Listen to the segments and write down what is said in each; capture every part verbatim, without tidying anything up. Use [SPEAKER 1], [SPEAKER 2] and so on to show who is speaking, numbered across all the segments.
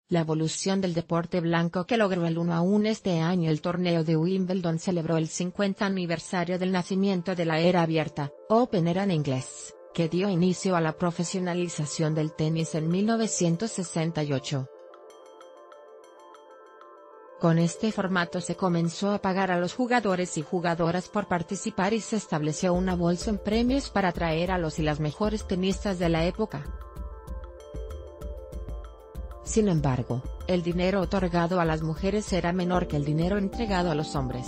[SPEAKER 1] La evolución del deporte blanco que logró el uno a uno este año. El torneo de Wimbledon celebró el cincuenta aniversario del nacimiento de la era abierta, Open Era en inglés, que dio inicio a la profesionalización del tenis en mil novecientos sesenta y ocho. Con este formato se comenzó a pagar a los jugadores y jugadoras por participar y se estableció una bolsa en premios para atraer a los y las mejores tenistas de la época. Sin embargo, el dinero otorgado a las mujeres era menor que el dinero entregado a los hombres.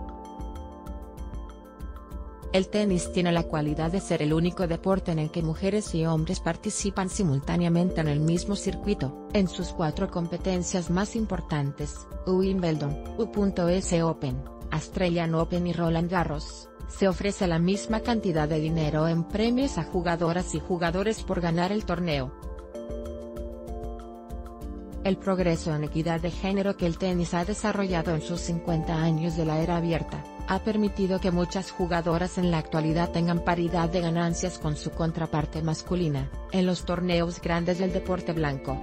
[SPEAKER 1] El tenis tiene la cualidad de ser el único deporte en el que mujeres y hombres participan simultáneamente en el mismo circuito. En sus cuatro competencias más importantes, Wimbledon, U S Open, Australian Open y Roland Garros, se ofrece la misma cantidad de dinero en premios a jugadoras y jugadores por ganar el torneo. El progreso en equidad de género que el tenis ha desarrollado en sus cincuenta años de la era abierta, ha permitido que muchas jugadoras en la actualidad tengan paridad de ganancias con su contraparte masculina, en los torneos grandes del deporte blanco.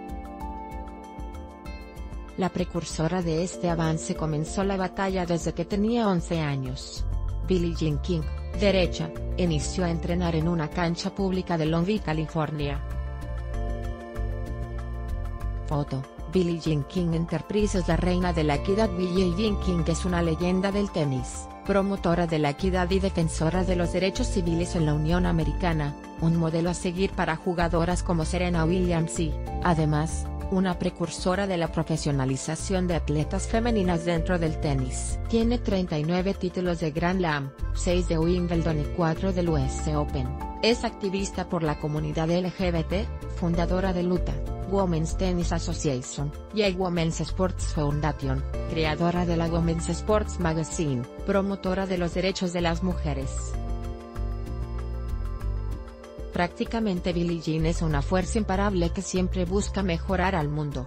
[SPEAKER 1] La precursora de este avance comenzó la batalla desde que tenía once años. Billie Jean King, derecha, inició a entrenar en una cancha pública de Long Beach, California. Foto, Billie Jean King Enterprises. La reina de la equidad. Billie Jean King es una leyenda del tenis, promotora de la equidad y defensora de los derechos civiles en la Unión Americana, un modelo a seguir para jugadoras como Serena Williams y, además, una precursora de la profesionalización de atletas femeninas dentro del tenis. Tiene treinta y nueve títulos de Grand Slam, seis de Wimbledon y cuatro del U S Open. Es activista por la comunidad L G B T, fundadora de Utah Women's Tennis Association, y Women's Sports Foundation, creadora de la Women's Sports Magazine, promotora de los derechos de las mujeres. Prácticamente Billie Jean es una fuerza imparable que siempre busca mejorar al mundo.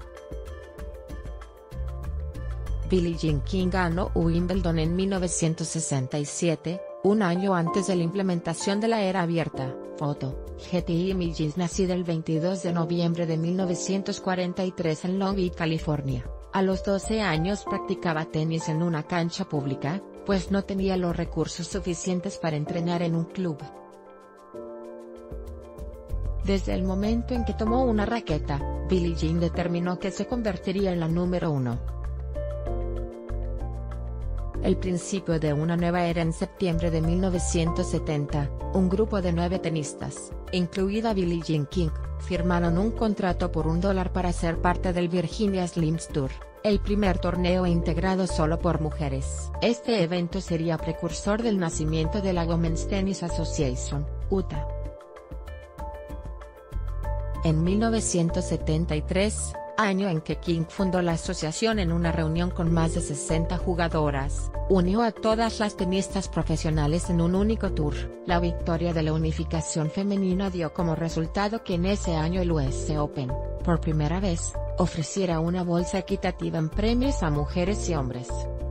[SPEAKER 1] Billie Jean King ganó Wimbledon en mil novecientos sesenta y siete, un año antes de la implementación de la era abierta. Foto, Getty Images. Nacida el veintidós de noviembre de mil novecientos cuarenta y tres en Long Beach, California, a los doce años practicaba tenis en una cancha pública, pues no tenía los recursos suficientes para entrenar en un club. Desde el momento en que tomó una raqueta, Billie Jean determinó que se convertiría en la número uno. El principio de una nueva era. En septiembre de mil novecientos setenta, un grupo de nueve tenistas, incluida Billie Jean King, firmaron un contrato por un dólar para ser parte del Virginia Slims Tour, el primer torneo integrado solo por mujeres. Este evento sería precursor del nacimiento de la Women's Tennis Association, Utah. En mil novecientos setenta y tres, año en que King fundó la asociación, en una reunión con más de sesenta jugadoras, unió a todas las tenistas profesionales en un único tour. La victoria de la unificación femenina dio como resultado que en ese año el U S Open, por primera vez, ofreciera una bolsa equitativa en premios a mujeres y hombres.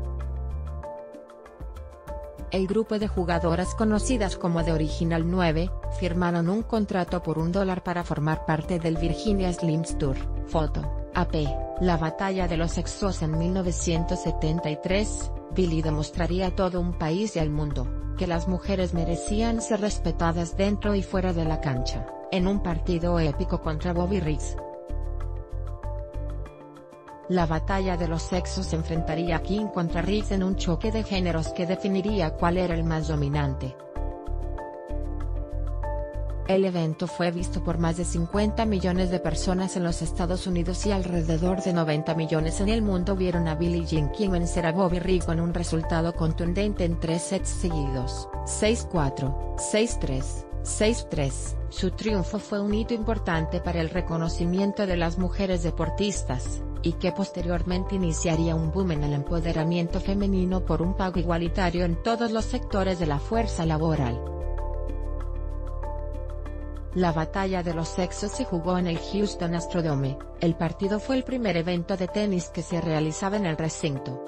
[SPEAKER 1] El grupo de jugadoras conocidas como The Original nueve, firmaron un contrato por un dólar para formar parte del Virginia Slims Tour. Foto, A P, la batalla de los sexos. En mil novecientos setenta y tres, Billie demostraría a todo un país y al mundo, que las mujeres merecían ser respetadas dentro y fuera de la cancha, en un partido épico contra Bobby Riggs. La batalla de los sexos enfrentaría a King contra Riggs en un choque de géneros que definiría cuál era el más dominante. El evento fue visto por más de cincuenta millones de personas en los Estados Unidos y alrededor de noventa millones en el mundo vieron a Billie Jean King vencer a Bobby Riggs con un resultado contundente en tres sets seguidos, seis cuatro, seis tres, seis tres. Su triunfo fue un hito importante para el reconocimiento de las mujeres deportistas, y que posteriormente iniciaría un boom en el empoderamiento femenino por un pago igualitario en todos los sectores de la fuerza laboral. La batalla de los sexos se jugó en el Houston Astrodome. El partido fue el primer evento de tenis que se realizaba en el recinto.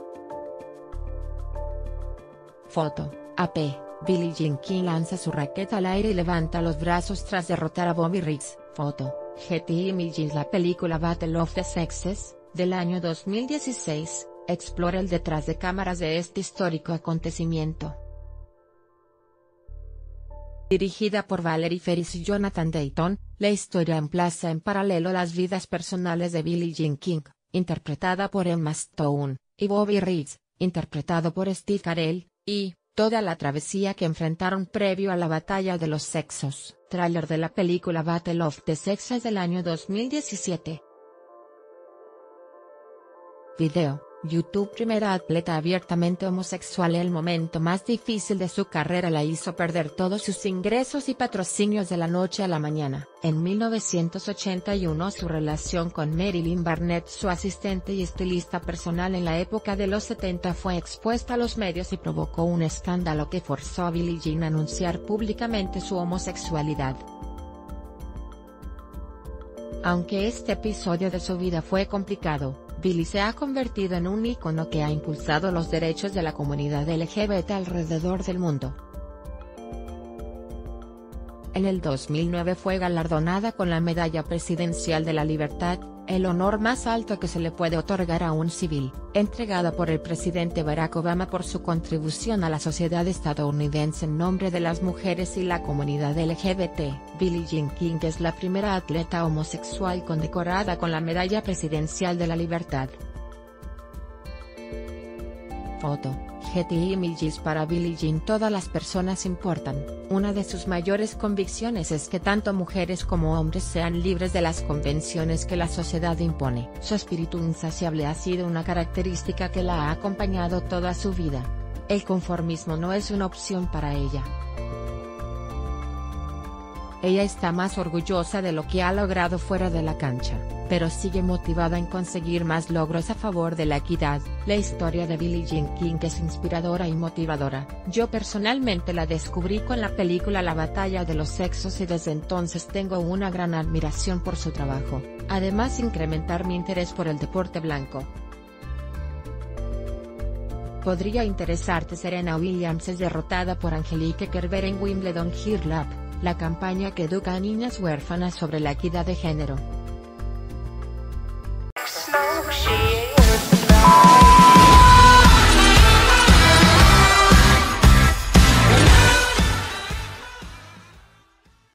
[SPEAKER 1] Foto, A P, Billie Jean King lanza su raqueta al aire y levanta los brazos tras derrotar a Bobby Riggs. Foto, Getty Images. La película Battle of the Sexes, del año dos mil dieciséis, explora el detrás de cámaras de este histórico acontecimiento. Dirigida por Valerie Faris y Jonathan Dayton, la historia emplaza en paralelo las vidas personales de Billie Jean King, interpretada por Emma Stone, y Bobby Riggs, interpretado por Steve Carell, y toda la travesía que enfrentaron previo a la batalla de los sexos. Tráiler de la película Battle of the Sexes del año dos mil diecisiete. Video. YouTube. Primera atleta abiertamente homosexual. El momento más difícil de su carrera la hizo perder todos sus ingresos y patrocinios de la noche a la mañana. En mil novecientos ochenta y uno su relación con Marilyn Barnett, su asistente y estilista personal en la época de los setenta, fue expuesta a los medios y provocó un escándalo que forzó a Billie Jean a anunciar públicamente su homosexualidad. Aunque este episodio de su vida fue complicado, Billie se ha convertido en un ícono que ha impulsado los derechos de la comunidad L G B T alrededor del mundo. En el dos mil nueve fue galardonada con la Medalla Presidencial de la Libertad, el honor más alto que se le puede otorgar a un civil, entregada por el presidente Barack Obama por su contribución a la sociedad estadounidense en nombre de las mujeres y la comunidad L G B T. Billie Jean King es la primera atleta homosexual condecorada con la Medalla Presidencial de la Libertad. Foto. Getty Images. Para Billie Jean todas las personas importan. Una de sus mayores convicciones es que tanto mujeres como hombres sean libres de las convenciones que la sociedad impone. Su espíritu insaciable ha sido una característica que la ha acompañado toda su vida. El conformismo no es una opción para ella. Ella está más orgullosa de lo que ha logrado fuera de la cancha, pero sigue motivada en conseguir más logros a favor de la equidad. La historia de Billie Jean King es inspiradora y motivadora. Yo personalmente la descubrí con la película La Batalla de los Sexos y desde entonces tengo una gran admiración por su trabajo, además incrementar mi interés por el deporte blanco. Podría interesarte. Serena Williams es derrotada por Angelique Kerber en Wimbledon Hurling, la campaña que educa a niñas huérfanas sobre la equidad de género.